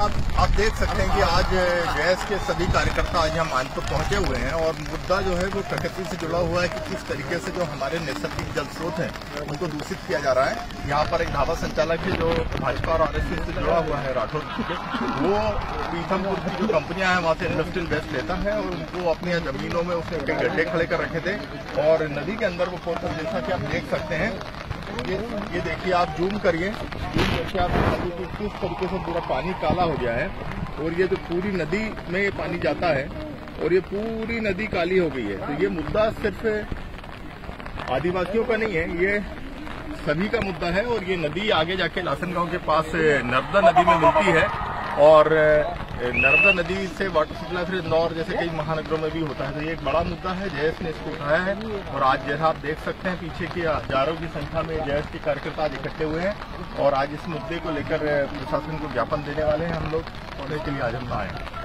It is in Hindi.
आप देख सकते हैं कि आज जैस के सभी कार्यकर्ता आज हम मानपुर पहुंचे हुए हैं और मुद्दा जो है वो प्रकृति से जुड़ा हुआ है कि किस तरीके से जो हमारे नैसर्गिक जल स्रोत हैं उनको दूषित किया जा रहा है। यहाँ पर एक ढाबा संचालक है जो भाजपा और आरएसएस से जुड़ा हुआ है, राठौर, वो पीथमपुर की जो कंपनियां हैं वहाँ से इंडस्ट्रियल वेस्ट लेता है और उनको अपनी जमीनों में उसने कई गड्ढे खड़े कर रखे थे और नदी के अंदर वो पहुंचा। जैसा कि आप देख सकते हैं, ये देखिए, आप जूम करके आप नदी की किस तरीके से पूरा पानी काला हो गया है और ये जो पूरी नदी में ये पानी जाता है और ये पूरी नदी काली हो गई है। तो ये मुद्दा सिर्फ आदिवासियों का नहीं है, ये सभी का मुद्दा है और ये नदी आगे जाके लासन गांव के पास नर्मदा नदी में मिलती है और नर्मदा नदी से वाटर सप्लाई फिर इंदौर जैसे कई महानगरों में भी होता है। तो ये एक बड़ा मुद्दा है, जैस ने इसको उठाया है और आज जैसा आप देख सकते हैं पीछे की हजारों की संख्या में जैस के कार्यकर्ता आज इकट्ठे हुए हैं और आज इस मुद्दे को लेकर प्रशासन को ज्ञापन देने वाले हैं हम लोग, और इसके लिए आज हम आए हैं।